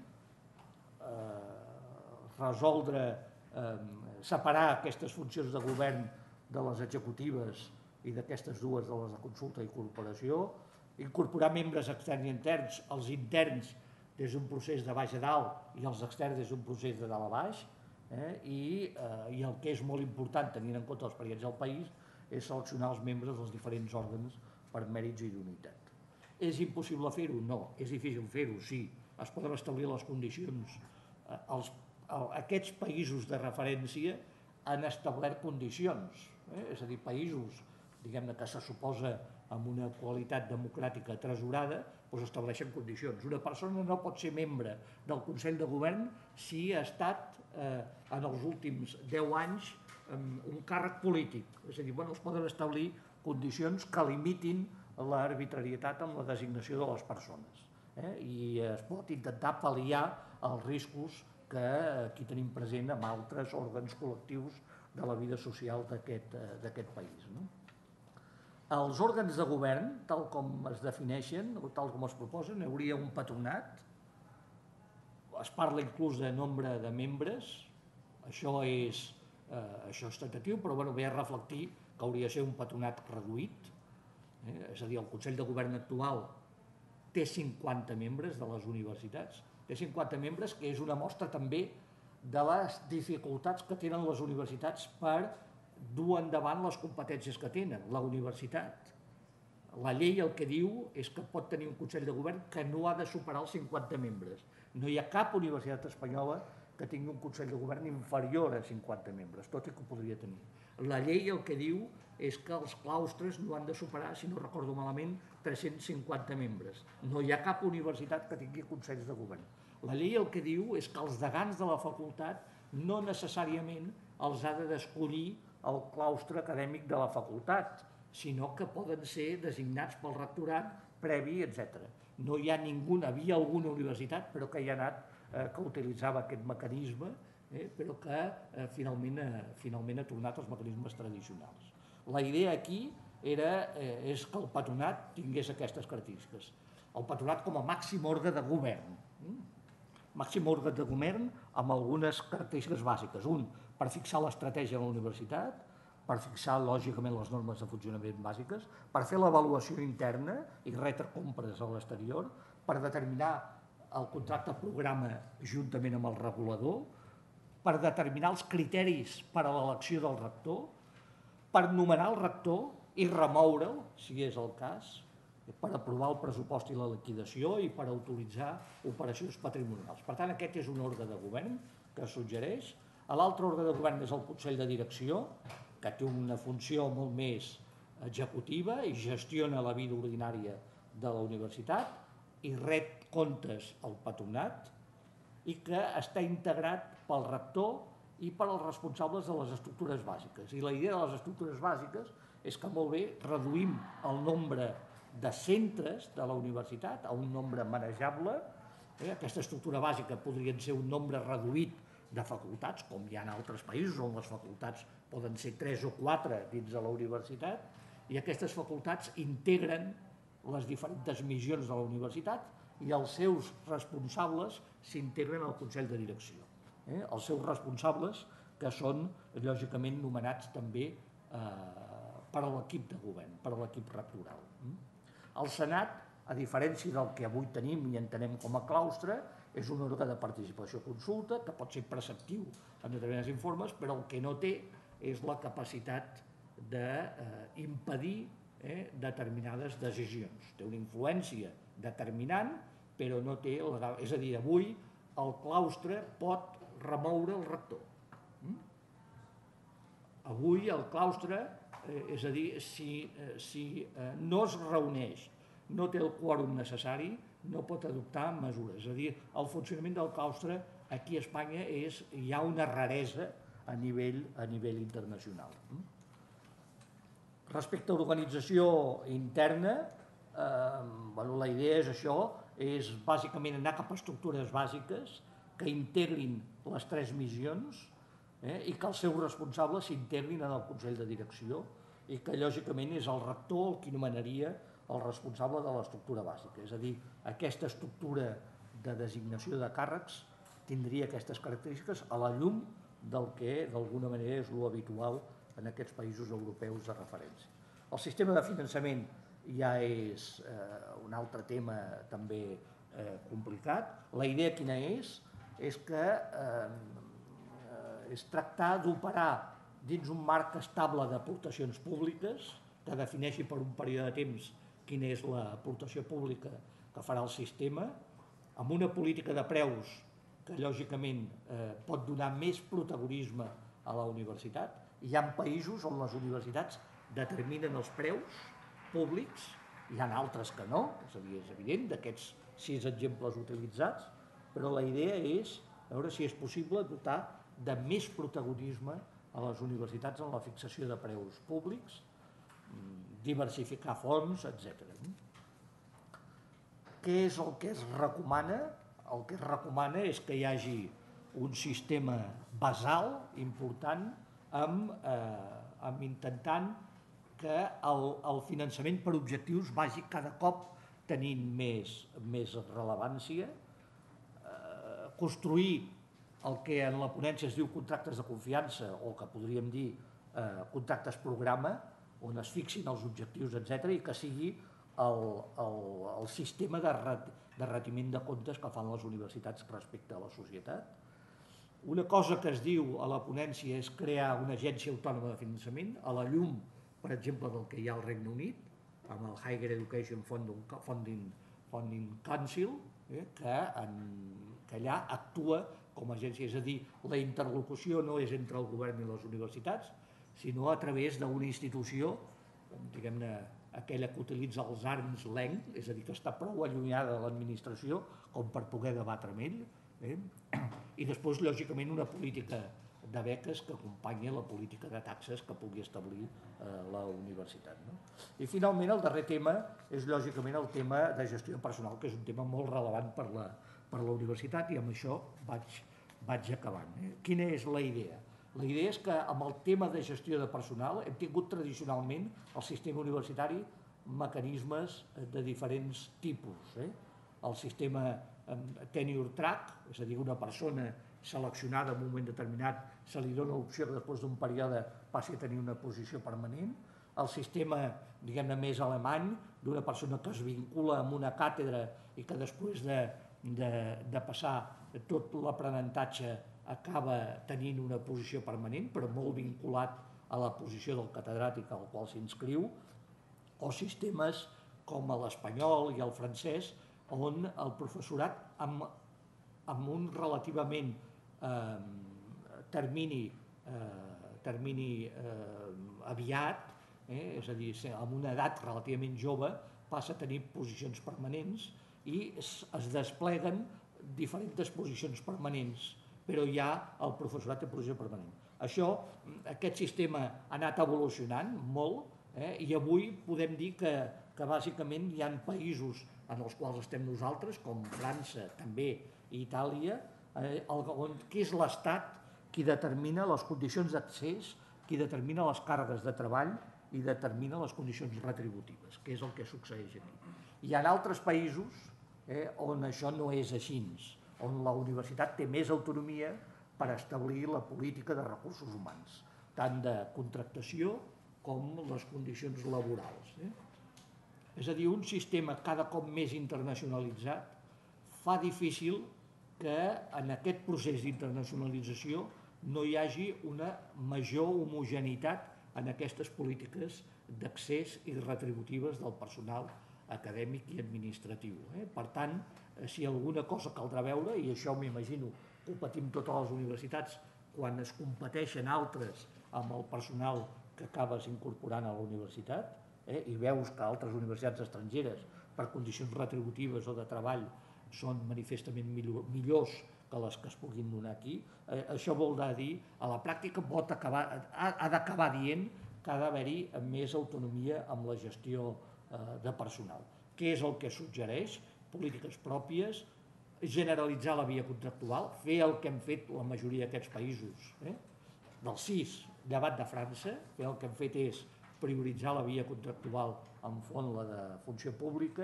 S2: separar aquestes funcions de govern de les executives i d'aquestes dues de les de consulta i corporació, incorporar membres externs i interns, els interns des d'un procés de baix a dalt i els externs des d'un procés de dalt a baix, i el que és molt important, tenint en compte l'experiència del país, és seleccionar els membres dels diferents òrgans per mèrits i idoneïtat. És impossible fer-ho? No. És difícil fer-ho? Sí. Es poden establir les condicions. Aquests països de referència han establert condicions, és a dir, països diguem-ne que se suposa amb una qualitat democràtica tresorada, doncs estableixen condicions. Una persona no pot ser membre del Consell de Govern si ha estat en els últims 10 anys un càrrec polític. És a dir, es poden establir condicions que limitin l'arbitrarietat en la designació de les persones. I es pot intentar pal·liar els riscos que aquí tenim present amb altres òrgans col·lectius de la vida social d'aquest país. Els òrgans de govern, tal com es defineixen o tal com es proposen, hi hauria un patronat, es parla inclús de nombre de membres, això és tentatiu, però ve a reflectir que hauria de ser un patronat reduït, és a dir, el Consell de Govern actual té 50 membres de les universitats, té 50 membres, que és una mostra també de les dificultats que tenen les universitats per dur endavant les competències que tenen. La universitat, la llei el que diu és que pot tenir un Consell de Govern que no ha de superar els 50 membres. No hi ha cap universitat espanyola que tingui un Consell de Govern inferior a 50 membres, tot i que ho podria tenir. La llei el que diu és que els claustres no han de superar, si no recordo malament, 350 membres. No hi ha cap universitat que tingui consells de govern. La llei el que diu és que els degans de la facultat no necessàriament els ha d'escollir el claustre acadèmic de la facultat, sinó que poden ser designats pel rectorat previ, etc. No hi ha havia alguna universitat, però que hi ha anat, que utilitzava aquest mecanisme, però que finalment ha tornat als mecanismes tradicionals. La idea aquí és que el patronat tingués aquestes característiques. El patronat com a màxim òrgan de govern. Màxim òrgan de govern amb algunes característiques bàsiques. Un, per fixar l'estratègia de la universitat, per fixar lògicament les normes de funcionament bàsiques, per fer l'avaluació interna i retre compres a l'exterior, per determinar el contracte programa juntament amb el regulador, per determinar els criteris per a l'elecció del rector, per nomenar el rector i remoure'l, si és el cas, per aprovar el pressupost i la liquidació i per autoritzar operacions patrimonials. Per tant, aquest és un òrgan de govern que es suggereix. L'altre òrgan de govern és el Consell de Direcció, que té una funció molt més executiva i gestiona la vida ordinària de la universitat i rep comptes al patronat i que està integrat pel rector i per als responsables de les estructures bàsiques. I la idea de les estructures bàsiques és que molt bé reduïm el nombre de centres de la universitat a un nombre manejable. Aquesta estructura bàsica podria ser un nombre reduït de facultats, com hi ha en altres països on les facultats poden ser 3 o 4 dins de la universitat, i aquestes facultats integren les diferents missions de la universitat i els seus responsables s'integren al Consell de Direcció. Els seus responsables, que són lògicament nomenats també per a l'equip de govern, per a l'equip rectoral. El Senat, a diferència del que avui tenim i entenem com a claustre, és un òrgan de participació-consulta que pot ser preceptiu en determinats informes, però el que no té és la capacitat d'impedir determinades decisions. Té una influència determinant, però no té... És a dir, avui el claustre pot remoure el rector. Avui el claustre, és a dir, si no es reuneix, no té el quòrum necessari, no pot adoptar mesures. És a dir, el funcionament del claustre aquí a Espanya hi ha una raresa a nivell internacional. Respecte a l'organització interna, la idea és això, és bàsicament anar cap a estructures bàsiques que integrin les 3 missions i que els seus responsables s'integrin en el Consell de Direcció i que lògicament és el rector el qui nomenaria el responsable de l'estructura bàsica. És a dir, aquesta estructura de designació de càrrecs tindria aquestes característiques a la llum del que d'alguna manera és l'habitual en aquests països europeus de referència. El sistema de finançament ja és un altre tema també complicat. La idea quina és que és tractar d'operar dins un marc estable d'aportacions públiques que defineixi per un període de temps quina és l'aportació pública que farà el sistema, amb una política de preus que lògicament pot donar més protagonisme a la universitat. Hi ha països on les universitats determinen els preus públics, hi ha altres que no, és a dir, és evident, d'aquests 6 exemples utilitzats, però la idea és veure si és possible dotar de més protagonisme a les universitats en la fixació de preus públics, diversificar fonts, etc. Què és el que es recomana? El que es recomana és que hi hagi un sistema basal important amb intentant que el finançament per objectius vagi cada cop tenint més rellevància, construir el que en la ponència es diu contractes de confiança o que podríem dir contractes programa, on es fixin els objectius, etc., i que sigui el sistema de retiment de comptes que fan les universitats respecte a la societat. Una cosa que es diu a la ponència és crear una agència autònoma de finançament, a la llum, per exemple, del que hi ha al Regne Unit, amb el Higher Education Funding Council, que allà actua com a agència, és a dir, la interlocució no és entre el govern i les universitats, sinó a través d'una institució, diguem-ne, aquella que utilitza els arms length, és a dir, que està prou allunyada de l'administració com per poder debatre amb ell, i després, lògicament, una política de beques que acompanyi la política de taxes que pugui establir la universitat. I finalment el darrer tema és lògicament el tema de gestió personal, que és un tema molt rellevant per la universitat, i amb això vaig acabant. Quina és la idea? La idea és que amb el tema de gestió de personal hem tingut tradicionalment al sistema universitari mecanismes de diferents tipus. El sistema tenure track, és a dir, una persona seleccionada en un moment determinat se li dona l'opció que després d'un període passi a tenir una posició permanent. El sistema, diguem-ne, més alemany, d'una persona que es vincula amb una càtedra i que després de passar tot l'aprenentatge acaba tenint una posició permanent, però molt vinculat a la posició del catedràtic al qual s'inscriu, o sistemes com l'espanyol i el francès, on el professorat amb un relativament termini aviat, és a dir, amb una edat relativament jove, passa a tenir posicions permanents i es despleguen diferents posicions permanents, però ja el professorat té posició permanent. Aquest sistema ha anat evolucionant molt, i avui podem dir que bàsicament hi ha països en els quals estem nosaltres, com França també i Itàlia, que és l'Estat qui determina les condicions d'accés, qui determina les càrregues de treball i determina les condicions retributives, que és el que succeeix aquí. Hi ha altres països on això no és així, on la universitat té més autonomia per establir la política de recursos humans, tant de contractació com les condicions laborals. És a dir, un sistema cada cop més internacionalitzat fa difícil que en aquest procés d'internacionalització no hi hagi una major homogeneïtat en aquestes polítiques d'accés i retributives del personal acadèmic i administratiu. Per tant, si alguna cosa caldrà veure, i això m'imagino que ho patim totes les universitats quan es competeixen altres amb el personal que acabes incorporant a la universitat, i veus que altres universitats estrangeres per condicions retributives o de treball són manifestament millors que les que es puguin donar aquí, això vol dir, a la pràctica ha d'acabar dient que ha d'haver-hi més autonomia amb la gestió de personal. Què és el que suggereix? Polítiques pròpies, generalitzar la via contractual, fer el que han fet la majoria d'aquests països, dels 6, llevat de França, que el que han fet és prioritzar la via contractual enfront la de funció pública,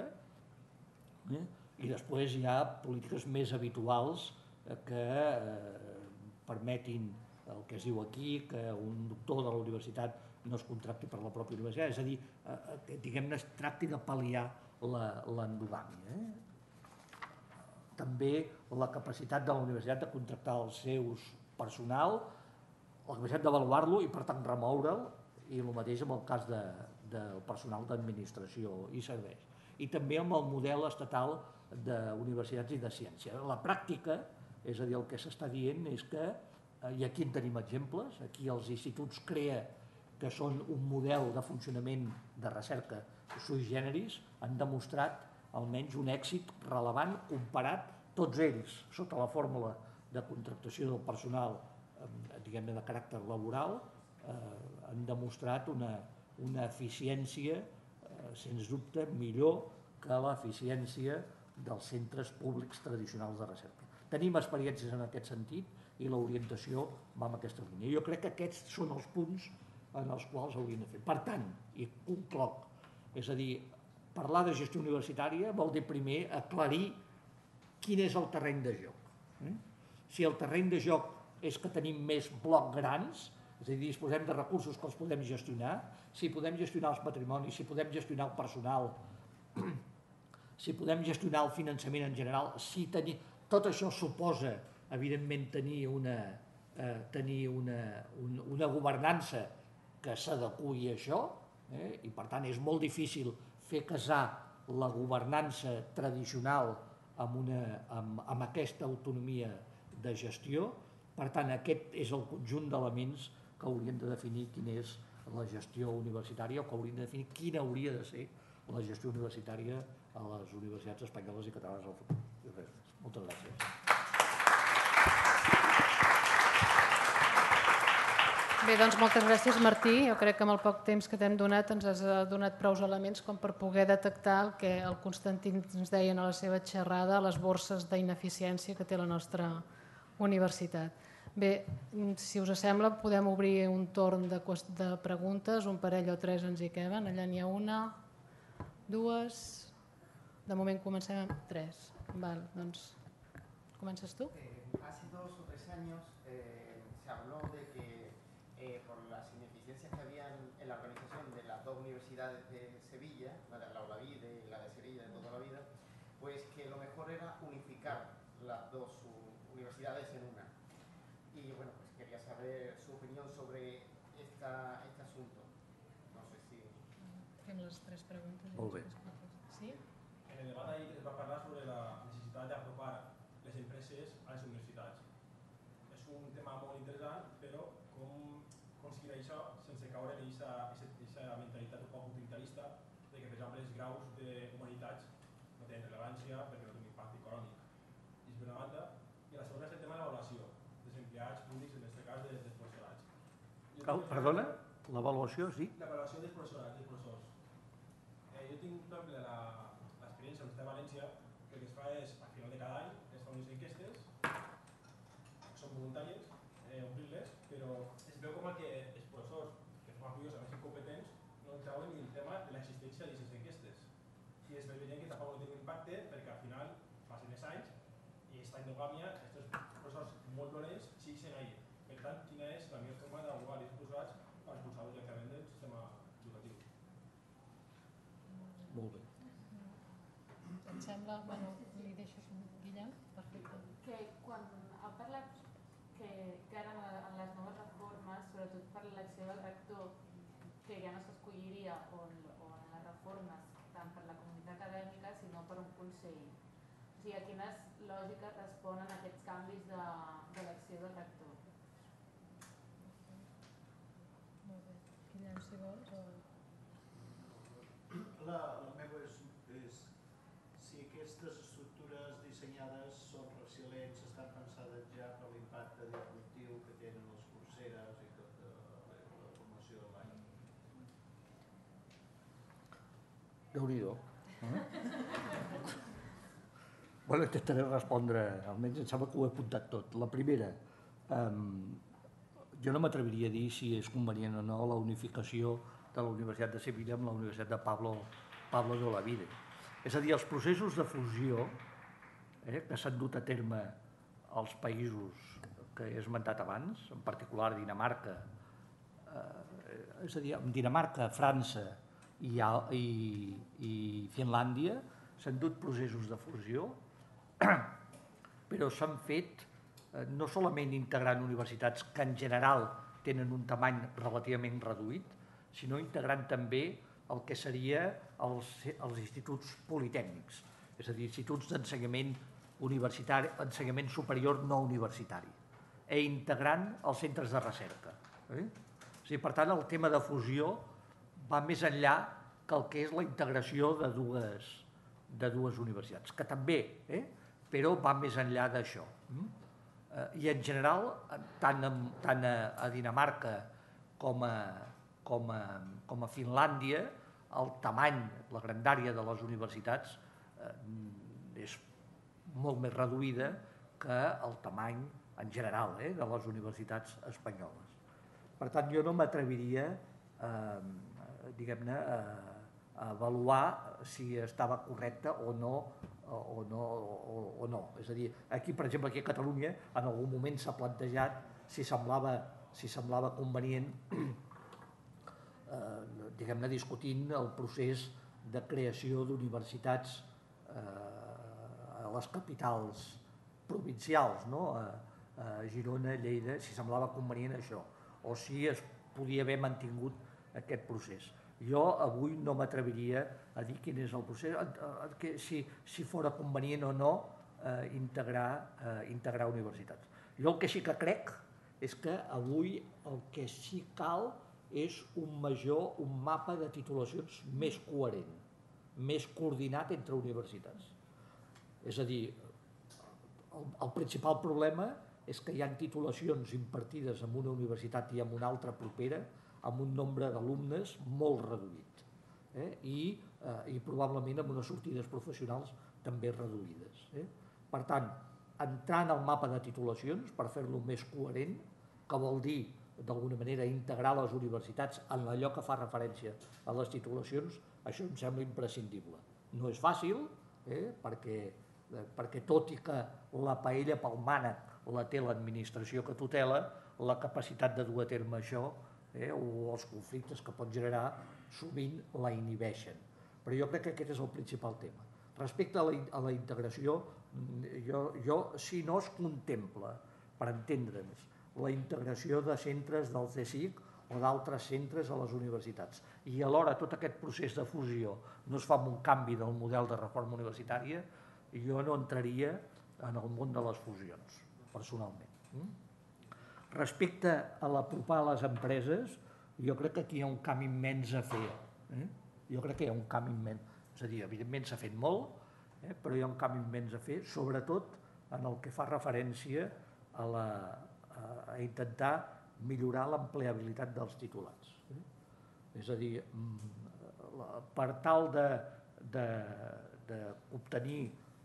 S2: i després hi ha polítiques més habituals que permetin el que es diu aquí, que un doctor de la universitat no es contracti per la pròpia universitat, és a dir, diguem-ne, es tracti de pal·liar l'endogàmia. També la capacitat de la universitat de contractar els seus personal, la capacitat d'avaluar-lo i, per tant, remoure'l, i el mateix amb el cas del personal d'administració i serveis. I també amb el model estatal d'universitats i de ciència. La pràctica, és a dir, el que s'està dient és que, i aquí en tenim exemples, aquí els instituts CREA, que són un model de funcionament de recerca sui generis, han demostrat almenys un èxit rellevant comparat tots ells, sota la fórmula de contractació del personal, diguem-ne, de caràcter laboral, han demostrat una eficiència, sens dubte, millor que l'eficiència dels centres públics tradicionals de recerca. Tenim experiències en aquest sentit i l'orientació va en aquesta línia. Jo crec que aquests són els punts en els quals hauríem de fer. Per tant, i concloc, és a dir, parlar de gestió universitària vol dir primer aclarir quin és el terreny de joc. Si el terreny de joc és que tenim més blocs grans, és a dir, disposem de recursos que els podem gestionar, si podem gestionar els patrimonis, si podem gestionar el personal, si podem gestionar el finançament en general, tot això suposa, evidentment, tenir una governança que s'adeqüi a això, i per tant és molt difícil fer casar la governança tradicional amb aquesta autonomia de gestió. Per tant, aquest és el conjunt d'elements que haurien de definir quina és la gestió universitària o que haurien de definir quina hauria de ser la gestió universitària a les universitats espanyoles i catalanes al futur. Moltes gràcies.
S1: Bé, doncs moltes gràcies, Martí. Jo crec que amb el poc temps que t'hem donat ens has donat prou elements com per poder detectar el que el Constantí ens deia a la seva xerrada, les borses d'ineficiència que té la nostra universitat. Bé, si us sembla, podem obrir un torn de preguntes, un parell o tres ens hi queben. Allà n'hi ha una, dues, de moment comencem amb tres. Val, doncs, comences tu?
S3: Hace 2 o 3 años se habló de que por las ineficiencias que había en la organización de las dos universidades de Sevilla, la de la Olavide y la de Sevilla de toda la vida, pues que lo mejor era unificar las dos universidades en una. Y bueno, pues quería saber su opinión sobre este asunto. No sé si...
S1: Fem les tres preguntes.
S2: Molt bé.
S1: Sí?
S4: En el debat ahir es va parlar sobre la necessitat d'apropar les empreses a les universitats. És un tema molt interessant, però com conseguir això sense caure en aquesta mentalitat un poc utilitarista de que, per exemple, els graus d'humanitats no tenen rellevància perquè no tenen impacte econòmic. I és per una banda. I la segona és el tema de l'avaluació dels empleats públics, en aquest cas dels professorats.
S2: Perdona? L'avaluació, sí?
S4: L'avaluació dels professorats, dels professors. Jo tinc, per exemple, l'experiència on està a València, que el que es fa és, al final de cada any, es fan unes enquestes, són voluntàries, omplir-les, però es veu com que els professors, que són curiós, a més incompetents, no treuen ni el tema de l'existència d'aquestes enquestes. I es veient que tampoc no tenen impacte, perquè al final passen els anys i aquesta endogàmia, aquests professors molt dolents, siguin ahí. Per tant, quina és la millor forma d'avaluar els professorats per expulsar-los directament del sistema educatiu?
S2: Molt bé.
S1: Et sembla? Bueno, li deixes un Guillem? Perfecte.
S5: Que quan ha parlat que ara en les noves reformes, sobretot per l'elecció del rector, que ja no s'escolliria o en les reformes tant per la comunitat acadèmica sinó per un consell. O sigui, a quines lògiques responen aquests canvis d'elecció del rector?
S1: Molt bé. Guillem, si vols?
S6: La meva és si aquestes estructures dissenyades són resilients, estan pensades ja per l'impacte disruptiu que tenen les curseres i tota la formació de l'any.
S2: Déu-n'hi-do. Bueno, intentaré respondre, almenys em sembla que ho he apuntat tot. La primera, jo no m'atreviria a dir si és convenient o no la unificació de la Universitat de Sevilla amb la Universitat de Pablo de Olavide. És a dir, els processos de fusió que s'han dut a terme als països que he esmentat abans, en particular Dinamarca, és a dir, en Dinamarca, França i Finlàndia, s'han dut processos de fusió, però s'han fet no solament integrant universitats que en general tenen un tamany relativament reduït, sinó integrant també el que seria els instituts politècnics, és a dir, instituts d'ensenyament universitari, ensenyament superior no universitari, i integrant els centres de recerca. Per tant, el tema de fusió va més enllà que el que és la integració de dues universitats, que també, però va més enllà d'això. I en general, tant a Dinamarca com a Finlàndia, el tamany, la grandària de les universitats és molt més reduïda que el tamany en general de les universitats espanyoles. Per tant, jo no m'atreviria diguem-ne, a avaluar si estava correcte o no. És a dir, aquí, per exemple, aquí a Catalunya, en algun moment s'ha plantejat si semblava convenient diguem-ne, discutint el procés de creació d'universitats a les capitals provincials, a Girona, Lleida, si semblava convenient això, o si es podia haver mantingut aquest procés. Jo avui no m'atreviria a dir quin és el procés, si fora convenient o no integrar universitats. Jo el que sí que crec és que avui el que sí cal és un mapa de titulacions més coherent, més coordinat entre universitats. És a dir, el principal problema és que hi ha titulacions impartides en una universitat i en una altra propera amb un nombre d'alumnes molt reduït i probablement amb unes sortides professionals també reduïdes. Per tant, entrar en el mapa de titulacions per fer-lo més coherent, que vol dir d'alguna manera integrar les universitats en allò que fa referència a les titulacions, això em sembla imprescindible. No és fàcil, perquè tot i que la paella pel mànec la té l'administració que tutela, la capacitat de dur a terme això o els conflictes que pot generar sovint la inhibeixen. Però jo crec que aquest és el principal tema. Respecte a la integració, si no es contempla, per entendre'ns, la integració de centres del CSIC o d'altres centres a les universitats i alhora tot aquest procés de fusió no es fa amb un canvi del model de reforma universitària, jo no entraria en el món de les fusions, personalment. Respecte a l'apropar a les empreses, jo crec que aquí hi ha un camí immens a fer. Jo crec que hi ha un camí immens. És a dir, evidentment s'ha fet molt, però hi ha un camí immens a fer, sobretot en el que fa referència a intentar millorar l'empleabilitat dels titulats. És a dir, per tal d'obtenir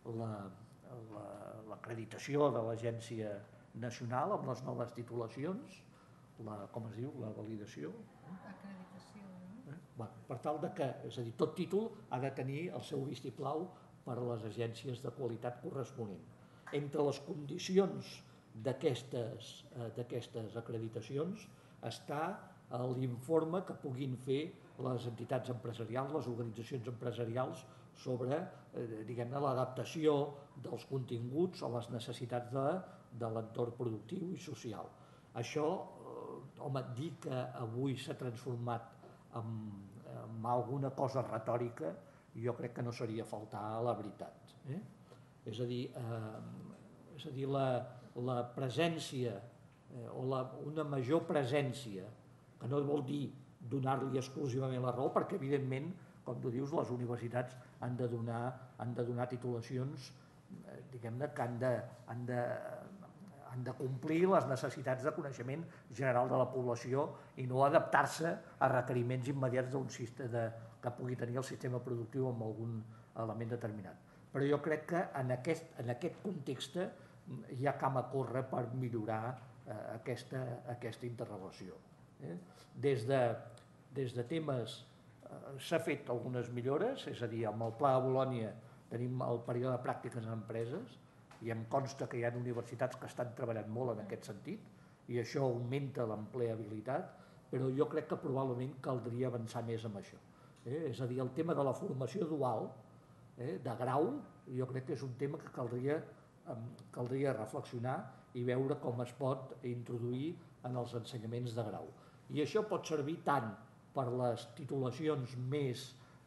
S2: l'acreditació de l'Agència Nacional amb les noves titulacions, com es diu, la validació?
S1: Acreditació.
S2: Per tal que, és a dir, tot títol ha de tenir el seu vistiplau per a les agències de qualitat corresponent. Entre les condicions d'aquestes acreditacions està l'informe que puguin fer les entitats empresarials, les organitzacions empresarials sobre l'adaptació dels continguts a les necessitats de l'entorn productiu i social. Això, dir que avui s'ha transformat en alguna cosa retòrica, jo crec que no seria faltar a la veritat. És a dir, la presència o una major presència, que no vol dir donar-li exclusivament la raó, perquè evidentment, com tu dius, les universitats han de donar titulacions diguem-ne que han de complir les necessitats de coneixement general de la població i no adaptar-se a requeriments immediats que pugui tenir el sistema productiu amb algun element determinat. Però jo crec que en aquest context hi ha camp a córrer per millorar aquesta interrelació. Des de temes s'ha fet algunes millores, és a dir, amb el Pla de Bolònia tenim el període de pràctiques en empreses i em consta que hi ha universitats que estan treballant molt en aquest sentit i això augmenta l'empleabilitat, però jo crec que probablement caldria avançar més amb això. És a dir, el tema de la formació dual, de grau, jo crec que és un tema que caldria reflexionar i veure com es pot introduir en els ensenyaments de grau. I això pot servir tant per les titulacions més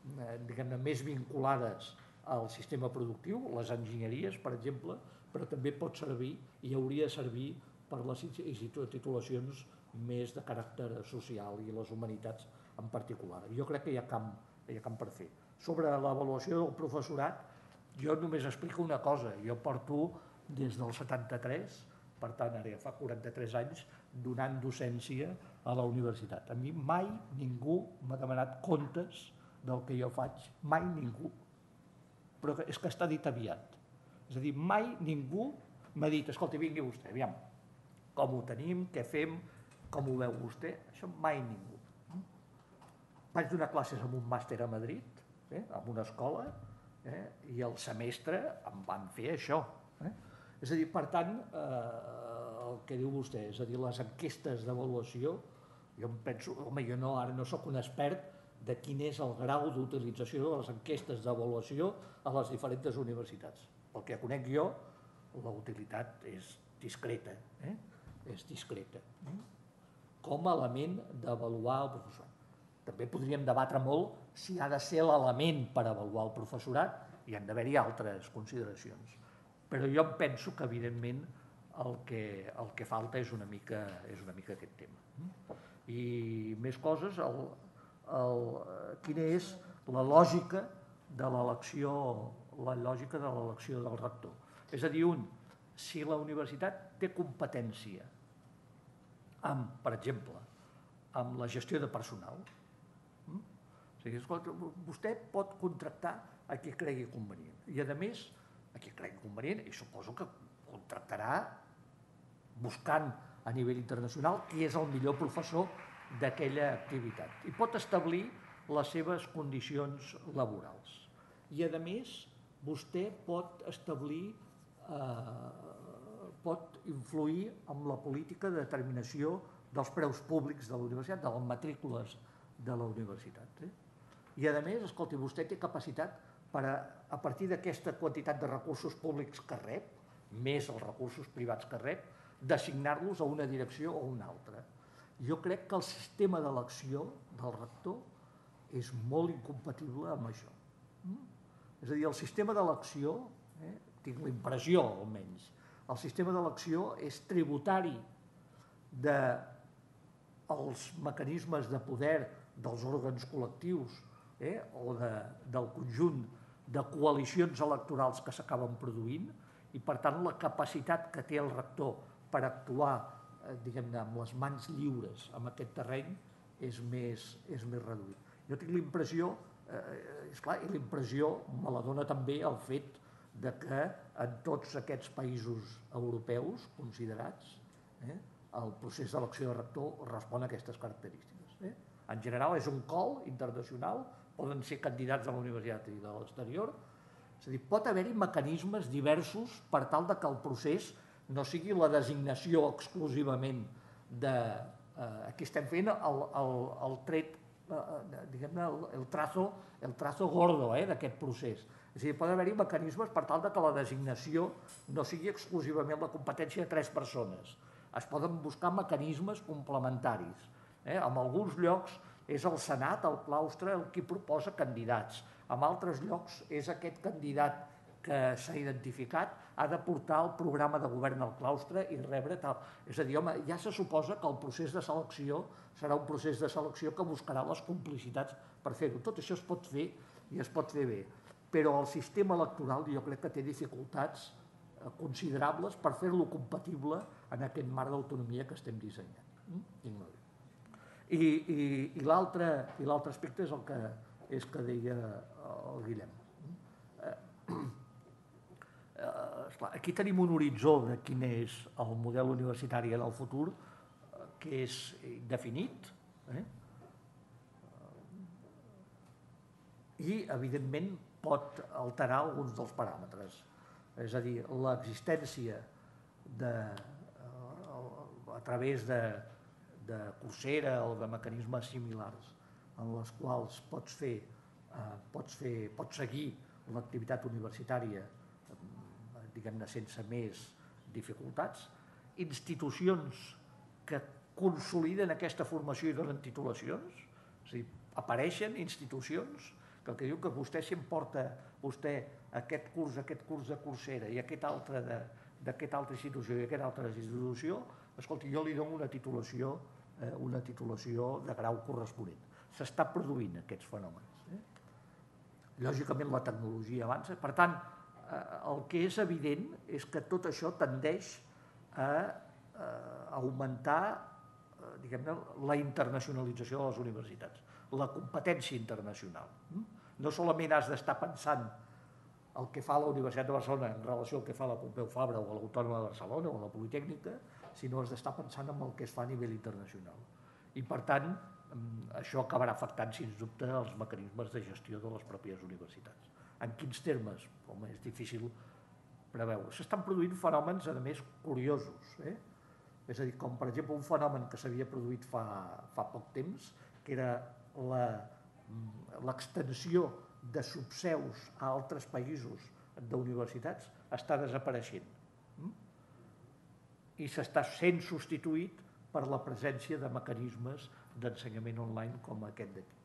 S2: vinculades al sistema productiu, les enginyeries, per exemple, però també pot servir i hauria de servir per les titulacions més de caràcter social i les humanitats en particular. Jo crec que hi ha camp per fer. Sobre l'avaluació del professorat, jo només explico una cosa. Jo porto des del 73, per tant, ara ja fa 43 anys, donant docència a la universitat. A mi mai ningú m'ha demanat comptes del que jo faig, mai ningú. Però és que està dit aviat. És a dir, mai ningú m'ha dit, escolta, vingui vostè, aviam, com ho tenim, què fem, com ho veu vostè, això mai ningú. Vaig donar classes en un màster a Madrid, en una escola, i el semestre em van fer això. És a dir, per tant, el que diu vostè, és a dir, les enquestes d'avaluació, jo em penso, home, jo ara no sóc un expert de quin és el grau d'utilització de les enquestes d'avaluació a les diferents universitats. Pel que conec jo, la utilitat és discreta, com a element d'avaluar el professorat. També podríem debatre molt si ha de ser l'element per avaluar el professorat, i han d'haver-hi altres consideracions. Però jo penso que, evidentment, el que falta és una mica aquest tema. I més coses, quina és la lògica de l'elecció del rector. És a dir, si la universitat té competència amb, per exemple, amb la gestió de personal, o sigui, escolta, vostè pot contractar a qui cregui convenient. I, a més, a qui cregui convenient, i suposo que contractarà buscant a nivell internacional qui és el millor professor d'aquella activitat. I pot establir les seves condicions laborals. I, a més, vostè pot establir, pot influir en la política de determinació dels preus públics de la universitat, de les matrícules de la universitat. I, a més, escolti, vostè té capacitat per, a partir d'aquesta quantitat de recursos públics que rep, més els recursos privats que rep, d'assignar-los a una direcció o a una altra. Jo crec que el sistema d'elecció del rector és molt incompatible amb això. És a dir, el sistema d'elecció, tinc la impressió almenys, el sistema d'elecció és tributari dels mecanismes de poder dels òrgans col·lectius o del conjunt de coalicions electorals que s'acaben produint i, per tant, la capacitat que té el rector per actuar, diguem-ne, amb les mans lliures en aquest terreny és més reduït. Jo tinc la impressió, esclar, i la impressió me la dona també el fet de que en tots aquests països europeus considerats el procés d'elecció de rector respon a aquestes característiques. En general és un call internacional, poden ser candidats de la universitat i de l'exterior, és a dir, pot haver-hi mecanismes diversos per tal que el procés no sigui la designació exclusivament de... Aquí estem fent el tret, diguem-ne, el trazo gordo d'aquest procés. És a dir, pot haver-hi mecanismes per tal que la designació no sigui exclusivament la competència de 3 persones. Es poden buscar mecanismes complementaris. En alguns llocs és el Senat, el claustre, el qui proposa candidats. En altres llocs és aquest candidat que s'ha identificat, ha de portar el programa de govern al claustre i rebre tal. És a dir, home, ja se suposa que el procés de selecció serà un procés de selecció que buscarà les complicitats per fer-ho. Tot això es pot fer i es pot fer bé, però el sistema electoral jo crec que té dificultats considerables per fer-lo compatible en aquest marc d'autonomia que estem dissenyant. I l'altre aspecte és que deia el Guillem. Aquí tenim un horitzó de quin és el model universitari en el futur, que és indefinit, i, evidentment, pot alterar alguns dels paràmetres. És a dir, l'existència a través de Coursera o de mecanismes similars en les quals pots seguir l'activitat universitària, diguem-ne, sense més dificultats, institucions que consoliden aquesta formació i donen titulacions, és a dir, apareixen institucions que el que diu que vostè si em porta aquest curs de Coursera i aquest altre d'aquesta altra institució i aquesta altra institució, escolti, jo li dono una titulació de grau corresponent. S'està produint aquests fenòmens. Lògicament la tecnologia avança, per tant, el que és evident és que tot això tendeix a augmentar, diguem-ne, la internacionalització de les universitats, la competència internacional. No solament has d'estar pensant el que fa la Universitat de Barcelona en relació al que fa la Pompeu Fabra o l'Autònoma de Barcelona o la Politécnica, sinó has d'estar pensant en el que es fa a nivell internacional. I, per tant, això acabarà afectant, sens dubte, els mecanismes de gestió de les pròpies universitats. En quins termes? Home, és difícil preveure. S'estan produint fenòmens, a més, curiosos. És a dir, com per exemple un fenomen que s'havia produït fa poc temps, que era l'extensió de subseus a altres països d'universitats, està desapareixent. I s'està sent substituït per la presència de mecanismes d'ensenyament online com aquest d'aquí.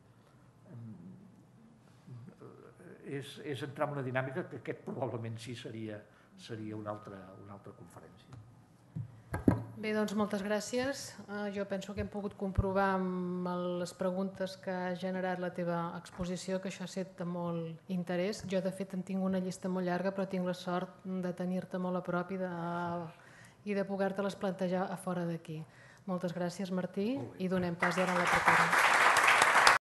S2: És entrar en una dinàmica que aquest probablement sí seria una altra conferència.
S1: Bé, doncs moltes gràcies. Jo penso que hem pogut comprovar amb les preguntes que ha generat la teva exposició que això ha estat de molt interès. Jo, de fet, en tinc una llista molt llarga, però tinc la sort de tenir-te molt a prop i de poder-te-les plantejar a fora d'aquí. Moltes gràcies, Martí, i donem pas ara a la propera.